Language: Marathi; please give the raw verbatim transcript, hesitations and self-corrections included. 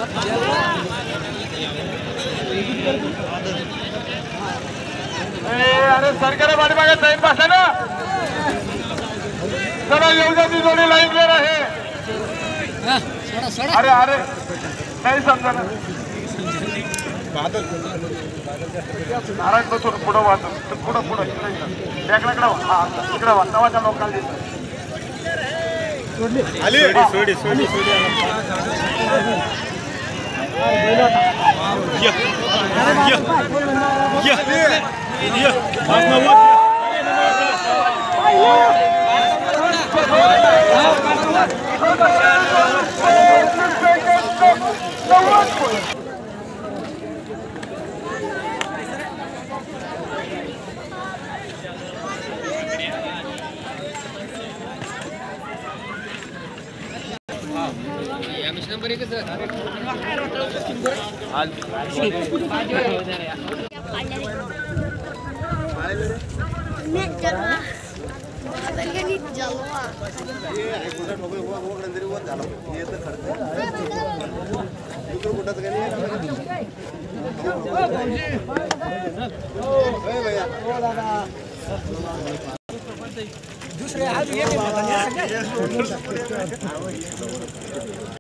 अरे सरकार पाठीमागे टाइम पास आहे ना जरा येऊ द्या ती जोडी लाईन क्लिअर आहे अरे अरे नाही समजा ना नारायण बसून पुढं वाहत पुढं पुढं इकडे हा इकडे वातावाच्या लोकांना आली सोडी सोडी सोडी नंबर एक दूसरे